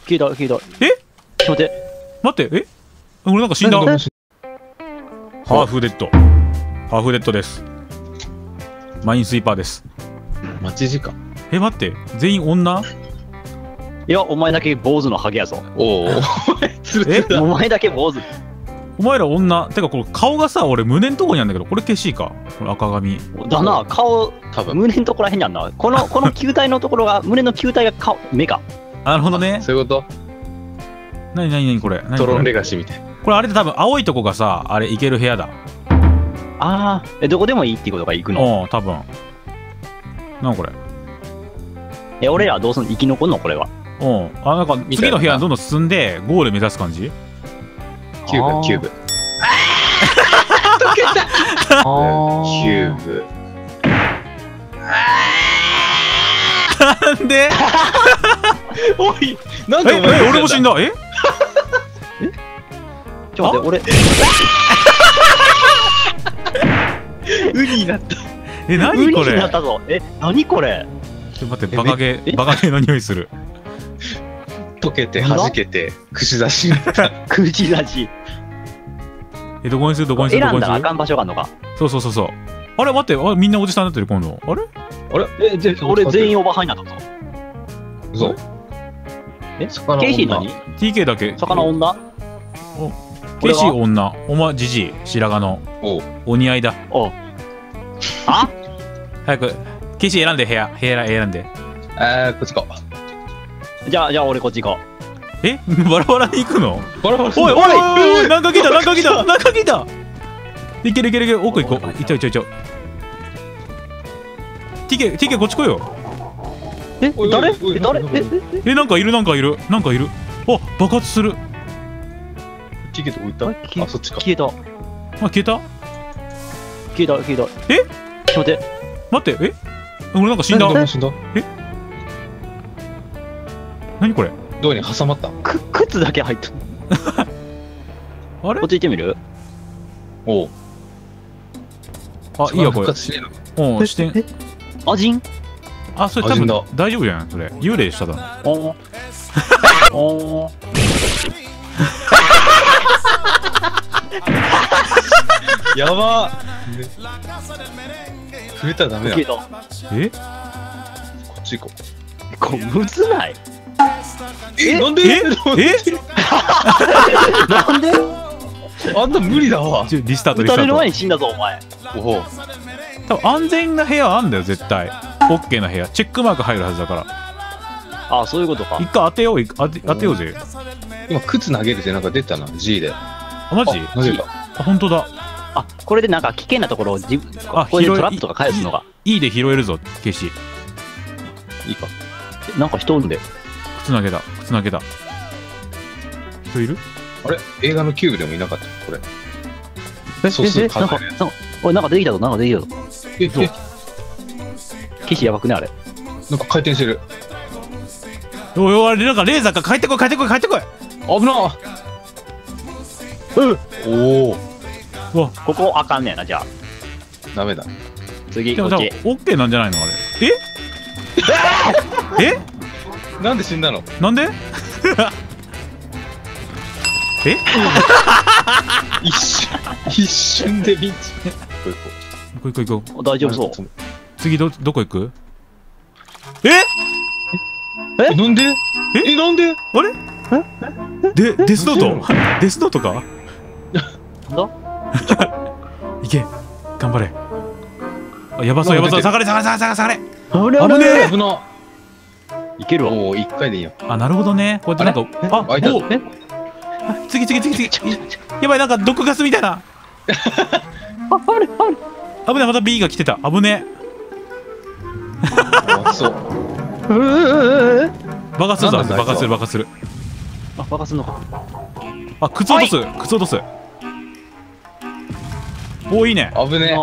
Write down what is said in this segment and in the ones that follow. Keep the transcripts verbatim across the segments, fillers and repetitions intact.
消えた消えた。 えちょっと待って。 待って、え俺なんか死んだ。 何ハーフデッド。ハーフデッドです。マインスイーパーです。 待ち時間。 え、待って、全員女？ いや、お前だけ坊主のハゲやぞ。 おお。 えお前だけ坊主。 お前ら女？てかこれ顔がさ、俺胸んとこにあるんだけど、これ消しいか。これ赤髪。 だな、顔、 多分。 胸のところらへんにあんな。この、この球体のところが、胸の球体が顔、目か。 なるほどね。 そういうこなになになにこれ。 と？ 何これトロンレガシーみたいな。 これあれで多分青いとこがさ、あれ行ける部屋だ。 ああ、え、どこでもいいっていうことが行くの？ うん、多分。なんこれ。 え、俺らどうすんの？生き残んのこれは。 うん。あ、なんか次の部屋にどんどん進んで、ゴール目指す感じ？ キューブ、キューブ。 あキューブ。 なんで？ おい、なんえ、 でお前え、俺も死んだ。え？ ちょっと待って、 ウニになった。 え、 俺、 何これ？ ウニになったぞ。え、何これ？ ちょっと待って、バカゲー、バカゲーの匂いする。 溶けて、弾けて、串刺しみたいな。 口出し。 え、どこにするどこにするどこにする？ 選んだらあかん場所があんのか。 そうそうそうそう。あれ待って、あみんなおじさんになってる今度。あれ？ あれえ、で、俺全員オーバーハイになったぞ。 嘘。 え、 魚ケイシー何？ ティーケー だけ。 魚女？ ケイシー女。お前じじい、白髪の。 おう。 お似合いだ。 おう。あ？ 早く、ケイシー選んで部屋、部屋選んで。 あー、こっちか。 じゃあ、じゃあ俺こっち行こえバラバラに行くの？ バラバラおいおいおいおい、なんか来たなんか来たなんか来た。いけるいけるいける、奥行こう。いっちゃういっちゃういっちゃう。ティーケー、ティーケー こっち来いよ。 う。え、 おいおい誰？ おいえ、誰？ なんだえ、え、 え、なんかいるなんかいるなんかいる。あ、爆発する。 ティケット置いた？ え、 あ、そっちか。 消えた。 あ、消えた？ 消えた、消えた。 え？ ちょっと待って。 待って、え俺なんか死んだ。 何死んだ？ 何これ？ どうに挟まった？ く、靴だけ入った。 あれこっち行ってみる？ おう。 あ、いいやこれ。 復活しねえの？ うん、視点。 え、アジン？ あ、それ多分あ死んだ大丈夫じゃないそれ。幽霊しただ。 おー。おー。 やばー。ね触れたらダメだ。 消こええっち行こた。これ、むずない？ う。え、なんで？ えなんで？ あんな無理だわ。 ちょリスタートリ撃たれるスタート。 前に死んだぞ、お前。 おお。 多分安全な部屋あんだよ絶対。オッケーな部屋。チェックマーク入るはずだから。 あ、そういうことか一。回当てよう、当て当てようぜ。 今、靴投げるってなんか出たな、G で。 あ、マジ？ あ投げた。 あ、本当だ。 あ、これでなんか危険なところを自分、 あ、 これで拾えトラップとか返すのが。 いいで拾えるぞ、ケイシ。 いいか。 えなんか人おるんで。 靴投げた、靴投げた。人いる？ あれ映画のキューブでもいなかったこれ。 え、 そうそうえ、えなんか、なんか、おい、なんか出てきたぞ、なんか出てきたぞ。 え、え、 騎士やばくね、あれ。 なんか回転してる。 おいおい、なんかレーザーか帰ってこい、帰ってこい、帰ってこい。 危なうん。 おお。 うわ、 ここあかんねやな、じゃあ。 ダメだ。 次、 でも多分こっち。 オッケーなんじゃないのあれ。え？え？ なんで死んだの？ なんで？え？ 一瞬、一瞬でリンチ。こ行こう行こう行こう。 お大丈夫そう。 う。 次どどこ行く？え？ え、なんで？え、なんで？ あれ？でデスノート？デスノートか？ なんだ？ いけ、頑張れ。あ、やばそうやばそう、下がれ下がれ下がれ下がれ。 あれあぶねえ。 危な。 いけるわ。 おお、一回でいいよ。 あ、なるほどね。こうやってなんか、あ、 開いたおえ次次次次。やばい、なんか毒ガスみたいな。 あ、あれ、あれ。 危ない、また B が来てた。危ねあ、そう。 うーえ。爆発するぞ、 なんだ爆発する爆発する。 あ、爆発すんのか。 あ、靴落とす、靴落とす。おー、いいね。 危ね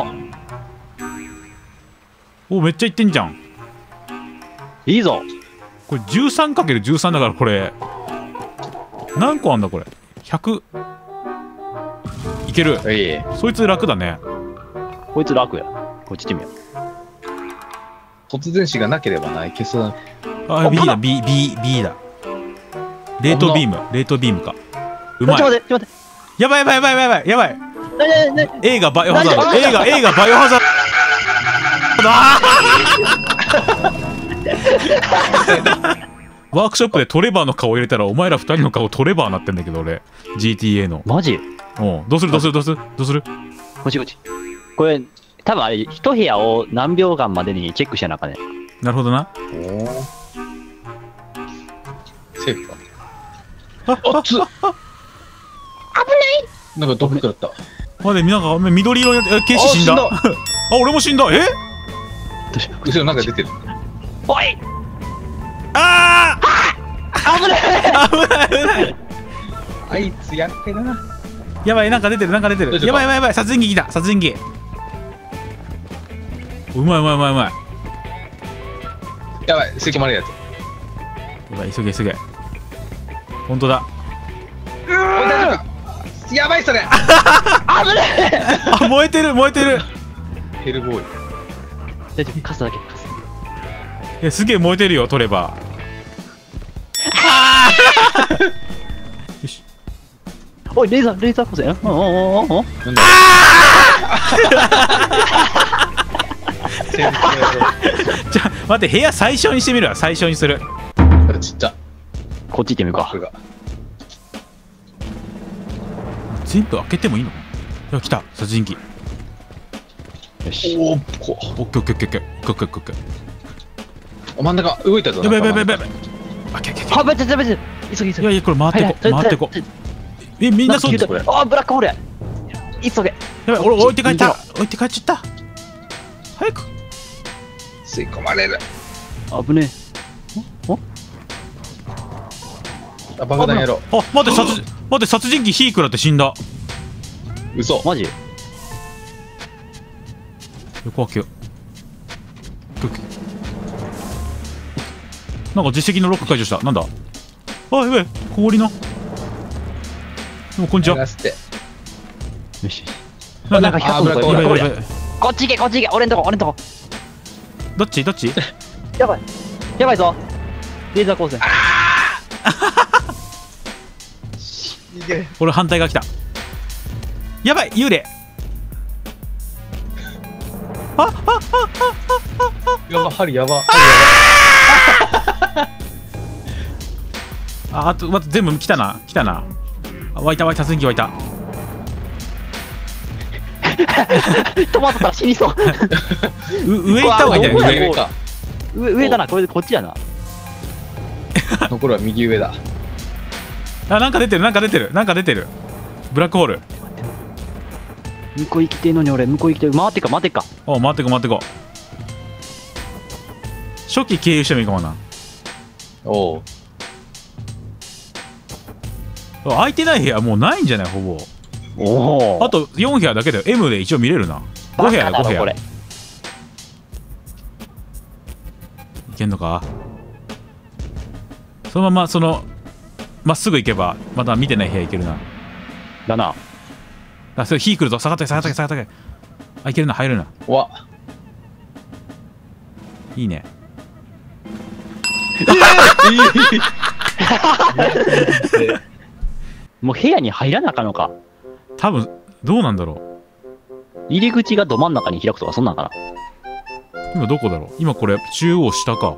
おー、めっちゃいってんじゃん。 いいぞ。 これ じゅうさんかけるじゅうさん だから、これ何個あんだこれ。ひゃくいける。 え。いい。 そいつ楽だね。 こいつ楽や。こっち行ってみよ突然死がなければないけそうだ。 あ、B だ B B B だ。 冷凍ビーム冷凍ビームか。うまい。 ちょっと待って、ちょっと待って。 やばいやばいやばいやばいやばい。 なになになに映画バイオハザード。映画映画バイオハザード。あーワークショップでトレバーの顔入れたらお前らふたりの顔トレバーなってんだけど俺 ジーティーエー の。 マジ？ おうどうするどうするどうするどうする。 こっちこっち。これ、多分あれ、一部屋を何秒間までにチェックしなあかんね。 なるほどな。 おーセーフか。あっつっ危ないなんか毒食らった。 までなんか緑色のケイシ死んだ。あ俺も死んだ。え後ろなんか出てる。 おいあ危ない危ない危ないあいつやっけだな。 やばいなんか出てるなんか出てる。やばいやばいやばい殺人鬼来た殺人鬼。うまいうまいうまいうまい。 やばい吸い込まれるやつ。 やばい急げ急げ。本当だ。 おい大丈夫か。やばいそれ。 危ないあ燃えてる燃えてる。 ヘルボーイ。 大丈夫、カスだけ、カス。 えすげえ燃えてるよトレバー。よし。 おい、レーザー、レーザー光線。おおおおお。 なんだ。セーフじゃあ待って部屋最小にしてみるわ。最小にする。 ちっちゃ。 こっち行ってみるか。 バックが。 全部開けてもいいの？いや来た殺人鬼。 よし。 おおこオッケーオッケーオッケーオッケーオッケーオッケーオッケー。 う真ん中動いたぞ。 やばいやばいやばいやばばい。あけけけ。 あ、待って待って、急げ急げ。 いやいやこれ回ってこ回ってこ。えみんなそう。やこれ。あ、ブラックホールや。急げ。 ばい俺置いて帰った置いて帰っちゃった。早く。 吸い込まれる。 危ねえ。 あ爆弾やろあ待って殺人待って殺人鬼火食らって死んだ。 う。嘘。 マジ？ 横開けよう。なんか実績のロック解除した。なんだ。あやべえ氷の。でもこんにちは。 流して。 よし。 ななんかひゃくあブラックホールこれやばいやばい。 こっち行け、こっち行け。俺んとこ、俺んとこ。 どっちどっち。 やばい。やばいぞ。レーザー光線。 逃げ。 俺反対側来た。やばい幽霊。あああやば針やば。 ああと待って全部来たな来たな。あ湧いた湧いた殺人鬼湧いた。 止まったら死にそう。 う上行った方がいいんじゃない。上上か。 上上だな、これでこっちやな。 残るは右上だ。 あなんか出てるなんか出てるなんか出てる。ブラックホール。 向こう行きてえのに俺、向こう行きて回ってっか、回ってっか。 お回ってこ回ってこ。初期経由してもいいかもな。 おお。 空いてない部屋もうないんじゃないほぼ。 おお。 あとよん部屋だけだよ。 M で一応見れるな。ご部屋だご部屋。 これ。 いけんのか。そのままそのまっすぐ行けばまだ見てない部屋行けるな。 だな。 あそれ火来るぞ。下がって下がって下がって。あいけるな入るな。 わ。 いいね。 もう部屋に入らなあかんのか。 多分どうなんだろ入り口がど真ん中に開くとか、そんなんかな。 う。今どこだろう。今これ中央下か。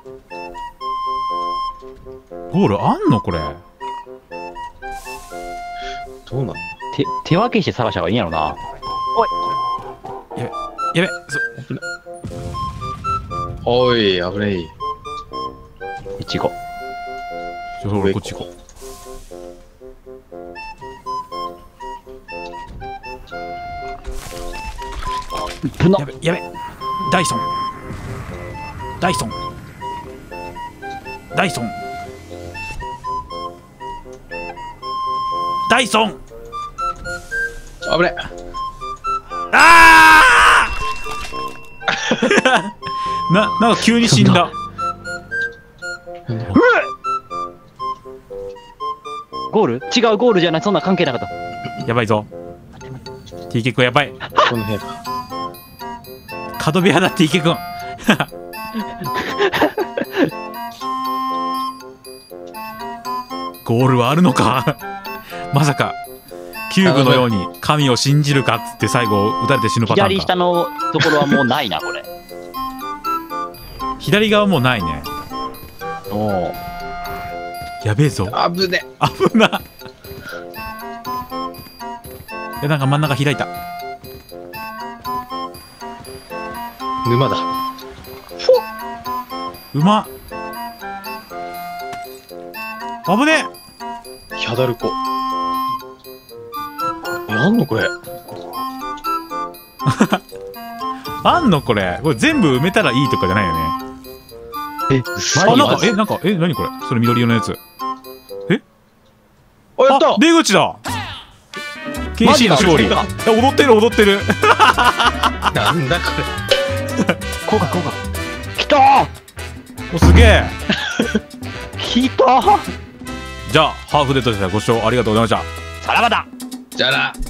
ゴールあんのこれ。 どうなの。 手手分けして探した方がいいんやろな。 やべそおい危ない。 いちご。 ちょ俺こっち行こう。 ぶなやべやべダイソンダイソンダイソンダイソン。 危ね。 あーななんか急に死んだ。 ゴール違う、ゴールじゃない、そんな関係なかった。 やばいぞ ティーケー 君やばい。 この部屋か。 角部屋だ ティーケー 君ゴールはあるのかまさかキューブのように神を信じるかっつって最後撃たれて死ぬパターンか。 左下のところはもうないな、これ。 左側もうないね。 おお。 やべえぞ。 あぶね。 危な。いや、なんか真ん中開いた。 沼だ。 うまっ。危ねえ。 ヒャダルコ。なんのこれ。 あんのこれ。これ全部埋めたらいいとかじゃないよね。 え、 あ、 マジなんか、え、なんか、え、何これそれ緑色のやつ。 お、やったあ、出口だ !ケーシー の勝利。 マえ踊ってる踊ってる。 なんだこれ。 こうか、こうか。来たーお、すげえ。 来たーじゃあ、ハーフデッドでした。ご視聴ありがとうございました。 さらばだじゃあな。